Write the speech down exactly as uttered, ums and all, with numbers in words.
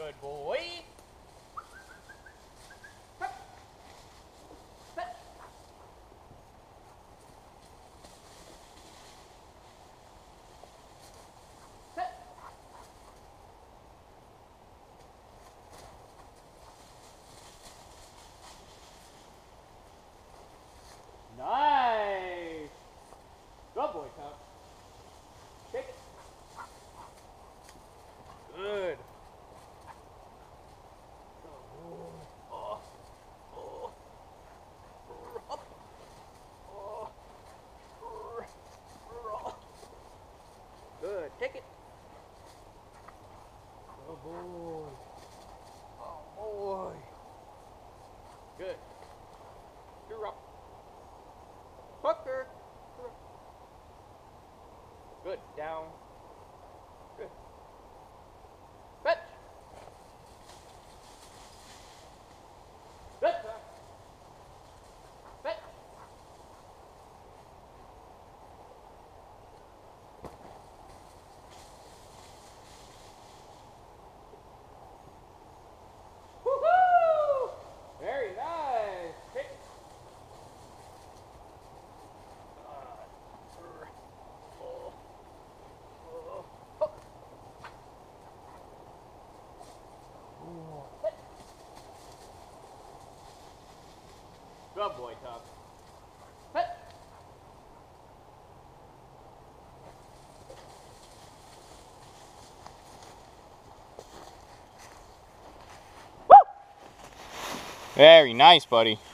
Good boy. Nice. Good boy, Tuck. Take it. Good. Oh, oh, up. Oh, good. Take it. Good boy. Oh boy. Good. You're up. Hooker. Good. Down. Good. Fetch. Good. Fetch. Woohoo! Very nice. Take it. Good boy, Tuck. Hit. Woo! Very nice, buddy.